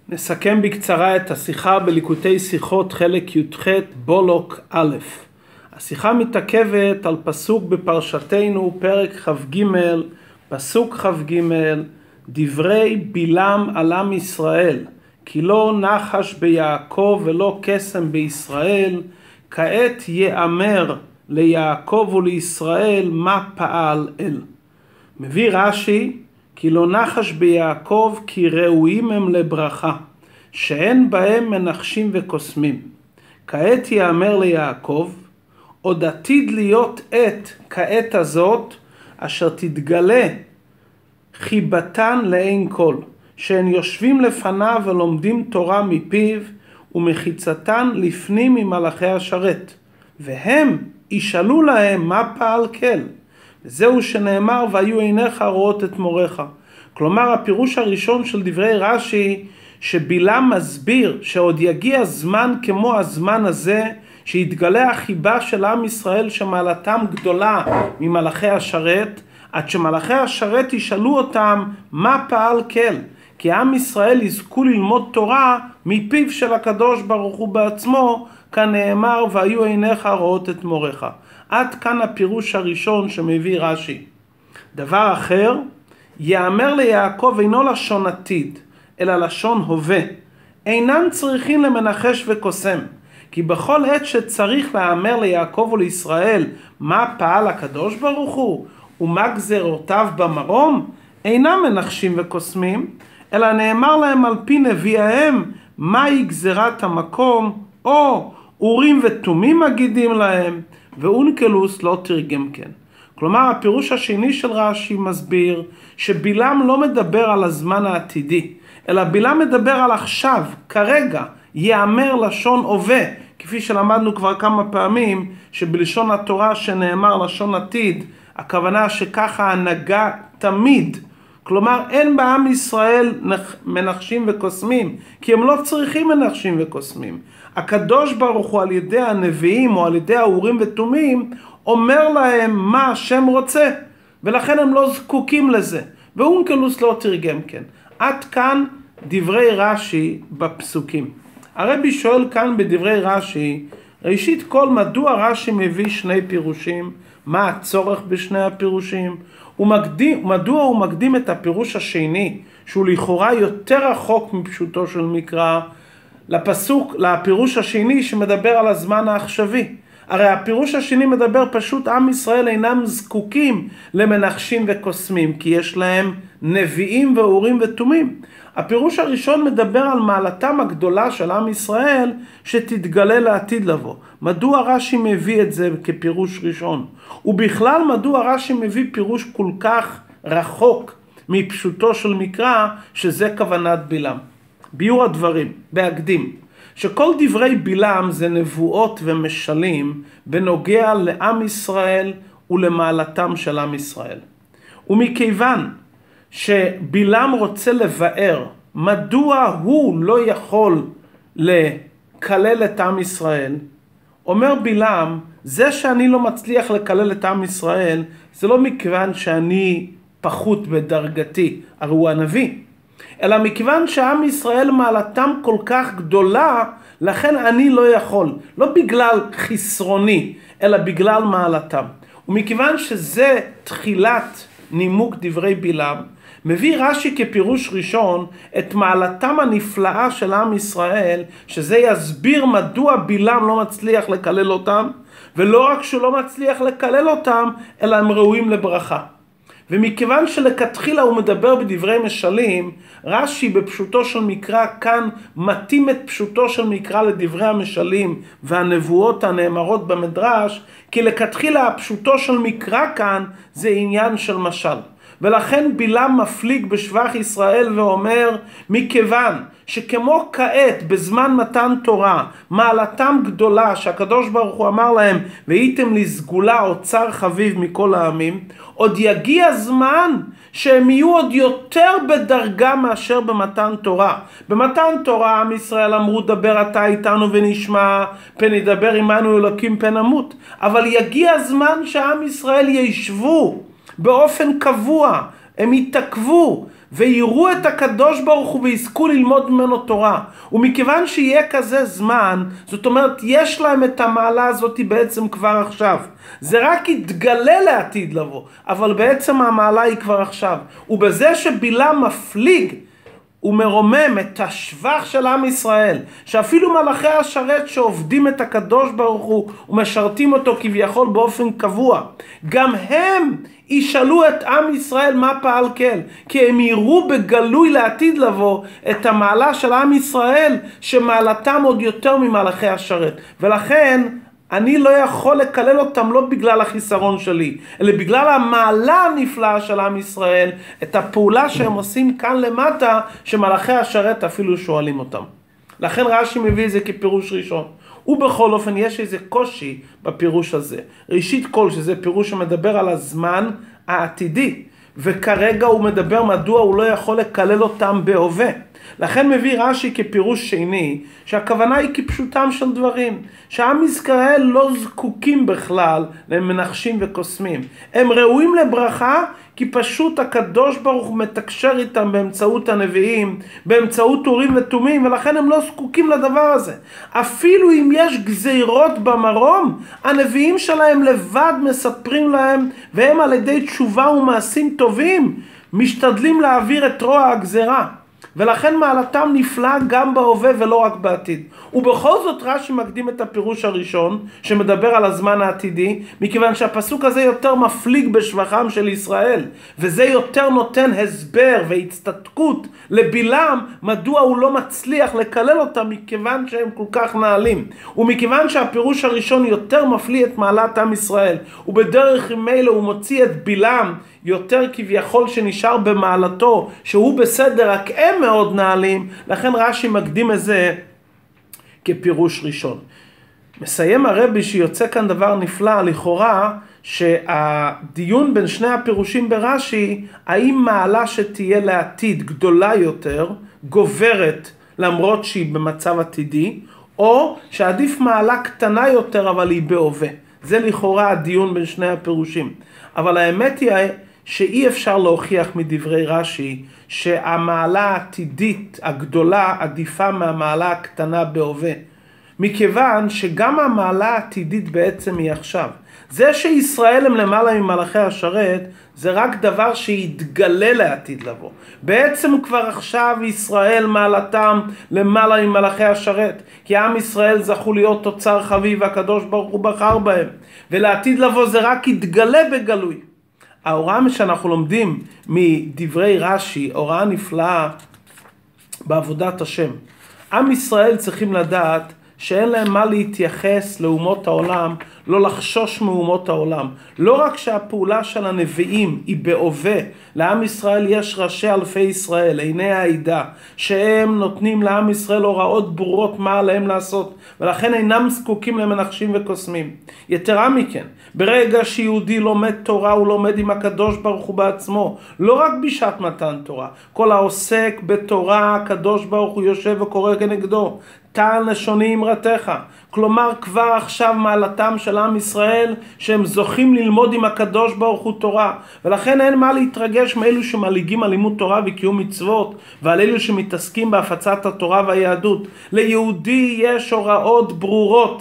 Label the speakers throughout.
Speaker 1: נסכם בקצרה את השיחה בליקוטי שיחות חלק י"ח בולוק א'. השיחה מתעכבת על פסוק בפרשתנו, פרק כ"ג, פסוק כ"ג, דברי בלעם על עם ישראל, כי לא נחש ביעקב ולא קסם בישראל, כעת יאמר ליעקב ולישראל מה פעל אל. מביא רש"י, כי לא נחש ביעקב כי ראויים הם לברכה, שאין בהם מנחשים וקוסמים. כעת יאמר ליעקב, עוד עתיד להיות עת כעת הזאת, אשר תתגלה חיבתן לאין כל, שהן יושבים לפניו ולומדים תורה מפיו, ומחיצתן לפנים ממלאכי השרת, והם ישאלו להם מה פעל כל. וזהו שנאמר, והיו עיניך רואות את מורך. כלומר, הפירוש הראשון של דברי רש"י, שבלעם מסביר שעוד יגיע זמן כמו הזמן הזה, שיתגלה החיבה של עם ישראל שמעלתם גדולה ממלאכי השרת, עד שמלאכי השרת ישאלו אותם מה פעל כל, כי עם ישראל יזכו ללמוד תורה מפיו של הקדוש ברוך הוא בעצמו, כנאמר, והיו עיניך רואות את מורך. עד כאן הפירוש הראשון שמביא רש"י. דבר אחר, יאמר ליעקב אינו לשון עתיד, אלא לשון הווה. אינם צריכים למנחש וקוסם, כי בכל עת שצריך לאמר ליעקב ולישראל מה פעל הקדוש ברוך הוא, ומה גזרותיו במרום, אינם מנחשים וקוסמים, אלא נאמר להם על פי נביאיהם מהי גזרת המקום, או אורים ותומים מגידים להם, ואונקלוס לא תרגם כן. כלומר, הפירוש השני של רש"י מסביר שבלעם לא מדבר על הזמן העתידי, אלא בלעם מדבר על עכשיו, כרגע, יאמר לשון הווה, כפי שלמדנו כבר כמה פעמים, שבלשון התורה שנאמר לשון עתיד, הכוונה שככה הנהגה תמיד, כלומר אין בעם ישראל מנחשים וקוסמים, כי הם לא צריכים מנחשים וקוסמים. הקדוש ברוך הוא על ידי הנביאים או על ידי האורים ותומים אומר להם מה השם רוצה, ולכן הם לא זקוקים לזה. ואונקלוס לא תרגם כן. עד כאן דברי רש"י בפסוקים. הרבי שואל כאן בדברי רש"י, ראשית כל, מדוע רש"י מביא שני פירושים? מה הצורך בשני הפירושים? מדוע הוא מקדים את הפירוש השני, שהוא לכאורה יותר רחוק מפשוטו של מקרא, לפירוש השני שמדבר על הזמן העכשווי? הרי הפירוש השני מדבר פשוט, עם ישראל אינם זקוקים למנחשים וקוסמים, כי יש להם נביאים ואורים ותומים. הפירוש הראשון מדבר על מעלתם הגדולה של עם ישראל שתתגלה לעתיד לבוא. מדוע רש"י מביא את זה כפירוש ראשון? ובכלל מדוע רש"י מביא פירוש כל כך רחוק מפשוטו של מקרא, שזה כוונת בלעם? ביור הדברים, בהקדים, שכל דברי בלעם זה נבואות ומשלים בנוגע לעם ישראל ולמעלתם של עם ישראל. ומכיוון שבלעם רוצה לבאר מדוע הוא לא יכול לקלל את עם ישראל, אומר בלעם, זה שאני לא מצליח לקלל את עם ישראל, זה לא מכיוון שאני פחות בדרגתי, הרי הוא הנביא, אלא מכיוון שעם ישראל מעלתם כל כך גדולה, לכן אני לא יכול, לא בגלל חסרוני, אלא בגלל מעלתם. ומכיוון שזה תחילת נימוק דברי בלעם, מביא רש"י כפירוש ראשון את מעלתם הנפלאה של עם ישראל, שזה יסביר מדוע בלעם לא מצליח לקלל אותם, ולא רק שהוא לא מצליח לקלל אותם, אלא הם ראויים לברכה. ומכיוון שלכתחילה הוא מדבר בדברי משלים, רש"י בפשוטו של מקרא כאן מתאים את פשוטו של מקרא לדברי המשלים והנבואות הנאמרות במדרש, כי לכתחילה הפשוטו של מקרא כאן זה עניין של משל. ולכן בלעם מפליג בשבח ישראל ואומר, מכיוון שכמו כעת בזמן מתן תורה מעלתם גדולה שהקדוש ברוך הוא אמר להם והייתם לי סגולה אוצר חביב מכל העמים, עוד יגיע זמן שהם יהיו עוד יותר בדרגה מאשר במתן תורה. במתן תורה עם ישראל אמרו דבר אתה איתנו ונשמע, פן ידבר עמנו אלוקים פן נמות. אבל יגיע זמן שעם ישראל ישבו באופן קבוע, הם יתעכבו ויראו את הקדוש ברוך הוא ויזכו ללמוד ממנו תורה. ומכיוון שיהיה כזה זמן, זאת אומרת יש להם את המעלה הזאת בעצם כבר עכשיו. זה רק יתגלה לעתיד לבוא, אבל בעצם המעלה היא כבר עכשיו. ובזה שבלעם מפליג ומרומם את השבח של עם ישראל, שאפילו מלאכי השרת שעובדים את הקדוש ברוך הוא ומשרתים אותו כביכול באופן קבוע, גם הם ישאלו את עם ישראל מה פעל כל, כי הם יראו בגלוי לעתיד לבוא את המעלה של עם ישראל שמעלתם עוד יותר ממלאכי השרת. ולכן אני לא יכול לקלל אותם לא בגלל החיסרון שלי, אלא בגלל המעלה הנפלאה של עם ישראל, את הפעולה שהם עושים כאן למטה, שמלאכי השרת אפילו שואלים אותם. לכן רש"י מביא את זה כפירוש ראשון. ובכל אופן יש איזה קושי בפירוש הזה. ראשית כל, שזה פירוש שמדבר על הזמן העתידי, וכרגע הוא מדבר מדוע הוא לא יכול לקלל אותם בהווה. לכן מביא רש"י כפירוש שני, שהכוונה היא כפשוטם של דברים, שעם ישראל לא זקוקים בכלל למנחשים וקוסמים. הם ראויים לברכה כי פשוט הקדוש ברוך הוא מתקשר איתם באמצעות הנביאים, באמצעות אורים ותומים, ולכן הם לא זקוקים לדבר הזה. אפילו אם יש גזירות במרום, הנביאים שלהם לבד מספרים להם, והם על ידי תשובה ומעשים טובים משתדלים להעביר את רוע הגזירה. ולכן מעלתם נפלאה גם בהווה ולא רק בעתיד. ובכל זאת רש"י מקדים את הפירוש הראשון שמדבר על הזמן העתידי, מכיוון שהפסוק הזה יותר מפליג בשבחם של ישראל, וזה יותר נותן הסבר והצטדקות לבלעם מדוע הוא לא מצליח לקלל אותם, מכיוון שהם כל כך נעלים. ומכיוון שהפירוש הראשון יותר מפליא את מעלת עם ישראל, ובדרך מילא הוא מוציא את בלעם יותר כביכול שנשאר במעלתו, שהוא בסדר, רק הם מאוד נעלים, לכן רש"י מקדים את זה כפירוש ראשון. מסיים הרבי שיוצא כאן דבר נפלא, לכאורה שהדיון בין שני הפירושים ברש"י, האם מעלה שתהיה לעתיד גדולה יותר, גוברת למרות שהיא במצב עתידי, או שעדיף מעלה קטנה יותר אבל היא בהווה. זה לכאורה הדיון בין שני הפירושים. אבל האמת היא שאי אפשר להוכיח מדברי רש"י שהמעלה העתידית הגדולה עדיפה מהמעלה הקטנה בהווה. מכיוון שגם המעלה העתידית בעצם היא עכשיו. זה שישראל הם למעלה ממלאכי השרת, זה רק דבר שיתגלה לעתיד לבוא. בעצם כבר עכשיו ישראל מעלתם למעלה ממלאכי השרת, כי עם ישראל זכו להיות תוצר חביב, הקדוש ברוך הוא בחר בהם, ולעתיד לבוא זה רק יתגלה בגלוי. ההוראה שאנחנו לומדים מדברי רש"י, הוראה נפלאה בעבודת השם. עם ישראל צריכים לדעת שאין להם מה להתייחס לאומות העולם, לא לחשוש מאומות העולם. לא רק שהפעולה של הנביאים היא בהווה, לעם ישראל יש ראשי אלפי ישראל, עיני העדה, שהם נותנים לעם ישראל הוראות ברורות מה עליהם לעשות, ולכן אינם זקוקים למנחשים וקוסמים. יתרה מכן, ברגע שיהודי לומד תורה, הוא לומד עם הקדוש ברוך הוא בעצמו, לא רק בשעת מתן תורה. כל העוסק בתורה, הקדוש ברוך הוא יושב וקורא כנגדו. טען לשוני אמרתך. כלומר כבר עכשיו מעלתם של עם ישראל שהם זוכים ללמוד עם הקדוש ברוך הוא תורה, ולכן אין מה להתרגש מאלו שמליגים על לימוד תורה וקיום מצוות, ועל אלו שמתעסקים בהפצת התורה והיהדות. ליהודי יש הוראות ברורות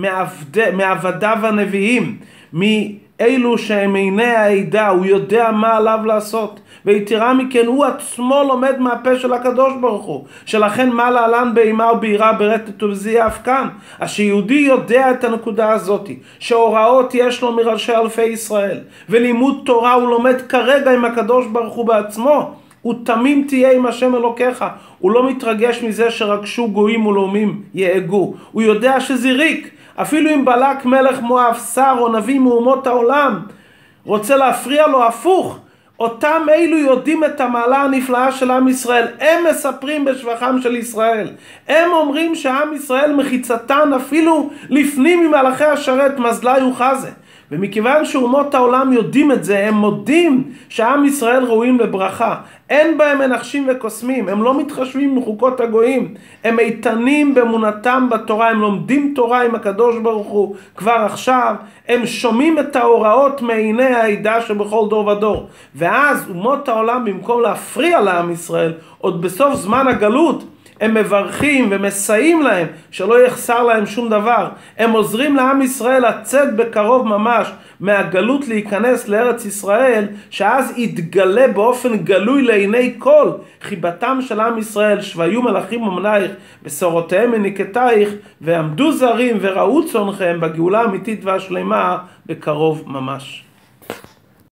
Speaker 1: מעבדיו הנביאים, מאלו שהם עיני העדה, הוא יודע מה עליו לעשות. ויתרה מכן הוא עצמו לומד מהפה של הקדוש ברוך הוא, שלכן מה להלן באימה וביראה ברטט ובזיעה אף כאן. שיהודי יודע את הנקודה הזאת, שהוראות יש לו מראשי אלפי ישראל, ולימוד תורה הוא לומד כרגע עם הקדוש ברוך הוא בעצמו. הוא תמים תהיה עם השם אלוקיך. הוא לא מתרגש מזה שרגשו גויים ולאומים יאגו. הוא יודע שזה ריק. אפילו אם בלק מלך מואב, שר או נביא מאומות העולם רוצה להפריע לו, הפוך, אותם אלו יודעים את המעלה הנפלאה של עם ישראל. הם מספרים בשבחם של ישראל. הם אומרים שעם ישראל מחיצתן אפילו לפנים ממלאכי השרת, מזלי וחזה. ומכיוון שאומות העולם יודעים את זה, הם מודים שעם ישראל ראויים לברכה. אין בהם מנחשים וקוסמים, הם לא מתחשבים בחוקות הגויים, הם איתנים באמונתם בתורה, הם לומדים תורה עם הקדוש ברוך הוא כבר עכשיו, הם שומעים את ההוראות מעיני העדה שבכל דור ודור. ואז אומות העולם, במקום להפריע לעם ישראל, עוד בסוף זמן הגלות, הם מברכים ומסייעים להם שלא יחסר להם שום דבר. הם עוזרים לעם ישראל לצאת בקרוב ממש מהגלות להיכנס לארץ ישראל, שאז יתגלה באופן גלוי לעיני כל חיבתם של עם ישראל. שוויו מלאכים ומלאך בשורותיהם מניקתייך, ועמדו זרים וראו צונכם בגאולה האמיתית והשלמה בקרוב ממש.